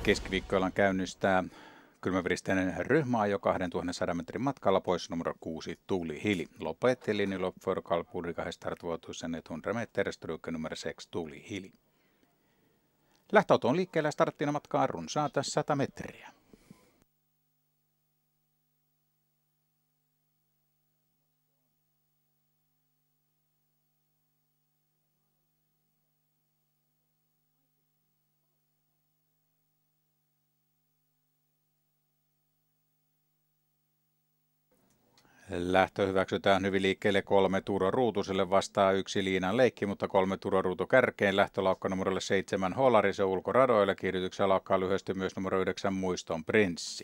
Keskiviikkoillan käynnistää kylmäveristeinen ryhmä jo 2100 metrin matkalla pois numero 6 Tuuli Hili. Loppet till linjelopp för kallblodig start 2100 meter, stryke nummer 6 Tuuli Hili. Lähtöauto on liikkeellä starttina matkaa runsaata 100 metriä. Lähtö hyväksytään hyvin liikkeelle 3 Turo Ruutuselle, vastaa 1 Liinan Leikki, mutta 3 Turo Ruutu kärkeen. Lähtölaukka numerolle 7 Holari, se ulkoradoille. Kiihdytyksellä laukkaa lyhyesti myös numero 9 Muiston Prinssi.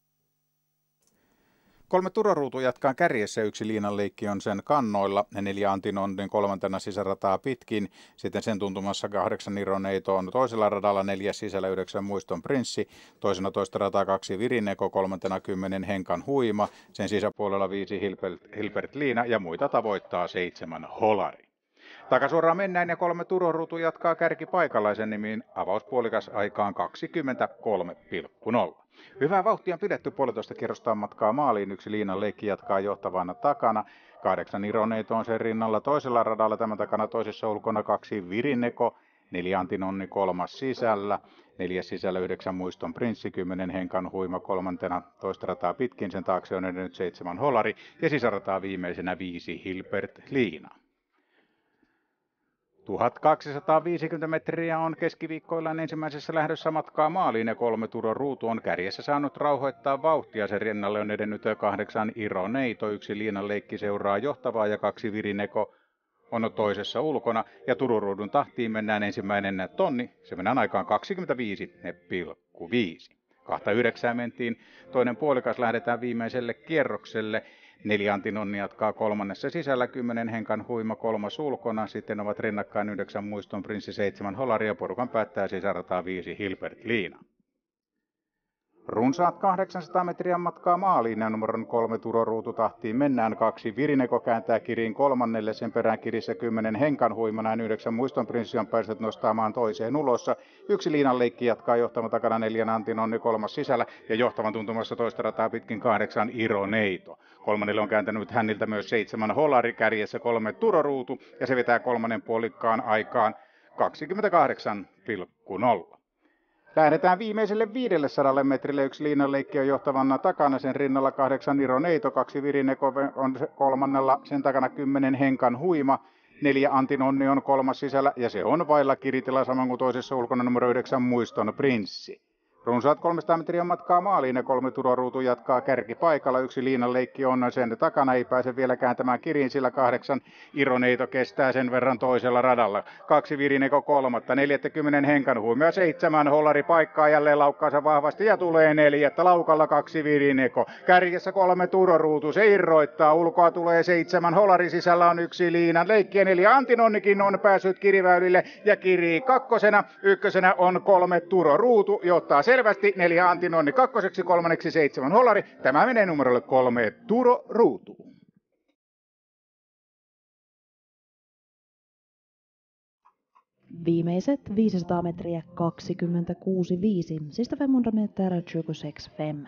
3 Turo Ruutu jatkaa kärjessä, 1 Liinan Leikki on sen kannoilla, 4 Antin on kolmantena sisärataa pitkin, sitten sen tuntumassa 8 Ironeito on toisella radalla, 4 sisällä 9 Muiston Prinssi, toisena toista rataa 2 Virineko, kolmantena 10 Henkan Huima, sen sisäpuolella 5 Hilbert Liina ja muita tavoittaa 7 Holari. Takasuoraan mennään ja 3 Turo Ruutu jatkaa kärkipaikalla, nimiin avauspuolikas aikaan 23,0. Hyvää vauhtia on pidetty 1,5 kierrosta matkaa maaliin. 1 Liinan Leikki jatkaa johtavana takana. 8 Ironeito on sen rinnalla toisella radalla, tämän takana toisessa ulkona 2 Virineko, 4 Antin Onni kolmas sisällä, 4 sisällä 9 Muiston Prinssi, 10 Henkan Huima kolmantena toista rataa pitkin, sen taakse on edennyt 7 Holari ja sisärataa viimeisenä 5 Hilbert Liina. 1250 metriä on keskiviikkoillaan ensimmäisessä lähdössä matkaa maaliin ja 3 Turo Ruutu on kärjessä saanut rauhoittaa vauhtia. Sen rinnalle on edennyt 8 Ironeito, 1 Liinan Leikki seuraa johtavaa ja 2 Virineko on toisessa ulkona. Ja Turo Ruudun tahtiin mennään ensimmäinen tonni, se mennään aikaan 25,5. 2.9 mentiin, toinen puolikas lähdetään viimeiselle kierrokselle. 4 Antin Onni jatkaa kolmannessa sisällä, 10 Henkan Huima kolmas ulkona, sitten ovat rinnakkain 9 Muiston Prinssi, 7 Holari ja porukan päättää sisärataa 5 Hilbert Liina. Runsaat 800 metriä matkaa maaliin ja numeron 3 Turo Ruutu tahtiin mennään. 2 Virineko kääntää kiriin kolmannelle, sen perään kirissä 10 Henkan Huima, näin 9 Muiston Prinssi on päässyt nostaamaan toiseen ulossa. 1 Liinan Leikki jatkaa johtavan takana, 4 Antin Onni kolmas sisällä ja johtavan tuntumassa toista rataa pitkin 8 Ironeito. Kolmannelle on kääntänyt häniltä myös 7 Holari, kärjessä 3 Turo Ruutu ja se vetää kolmannen puolikkaan aikaan 28,0. Lähdetään viimeiselle 500 metrille. 1 Liinan Leikki on johtavana takana, sen rinnalla 8 Ironeito, 2 Virineko on kolmannella, sen takana 10 Henkan Huima, 4 Antin Onni on kolmas sisällä ja se on vailla kiritila saman kuin toisessa ulkona numero 9 Muiston Prinssi. Runsaat 300 metriä matkaa maaliin ja 3 Turo Ruutu jatkaa kärkipaikalla. 1 Liinan Leikki on sen takana, ei pääse vielä kääntämään kiriin, sillä 8 Ironeito kestää sen verran toisella radalla. 2 Virineko kolmatta, 40 Henkan Huima ja 7 Holari paikkaa jälleen laukkaansa vahvasti ja tulee 4. Laukalla 2 Virineko. Kärjessä 3 Turo Ruutu, se irroittaa, ulkoa tulee 7 Holari, sisällä on 1 Liinan Leikki ja 4 Antin Onnikin on päässyt kiriväylille ja kirii kakkosena. Ykkösenä on 3 Turo Ruutu, johtaa selvästi 4 Antin Onni kakkoseksi, kolmanneksi 7 Holari. Tämä menee numerolle 3 Turo Ruutu. Viimeiset 500 metriä 26,5. Sista 500 meter 26,5.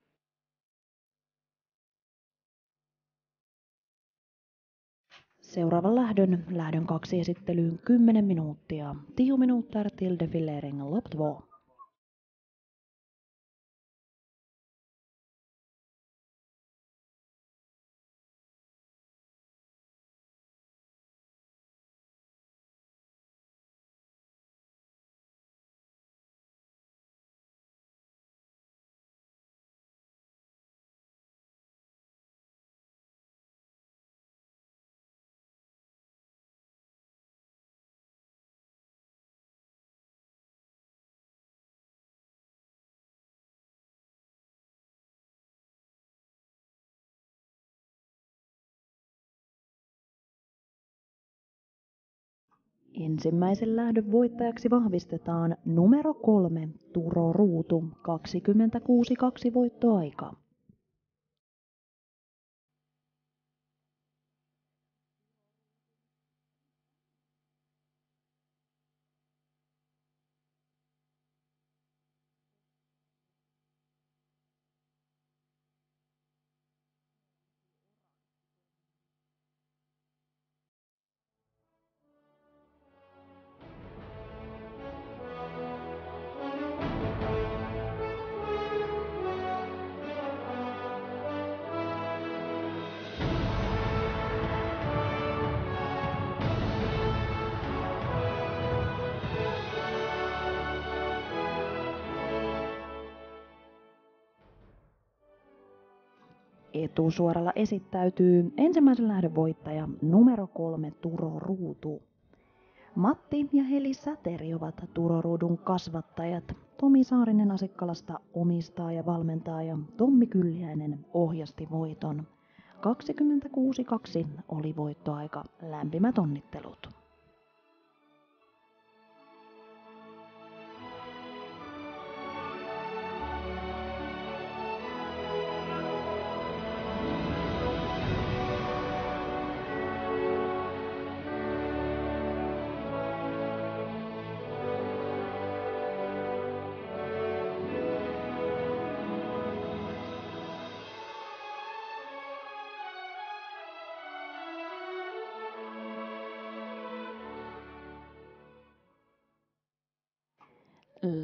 Seuraavan lähdön 2 esittelyyn 10 minuuttia. 10 minuter till defilering lopp 2. Ensimmäisen lähdön voittajaksi vahvistetaan numero 3 Turo Ruutu, 26,2 voittoaika. Etusuoralla esittäytyy ensimmäisen lähdön voittaja numero 3 Turo Ruutu. Matti ja Heli Säteri ovat Turo Ruudun kasvattajat. Tomi Saarinen Asikkalasta omistaa ja valmentaa ja Tommi Kylliäinen ohjasti voiton. 26.2 oli voittoaika. Lämpimät onnittelut.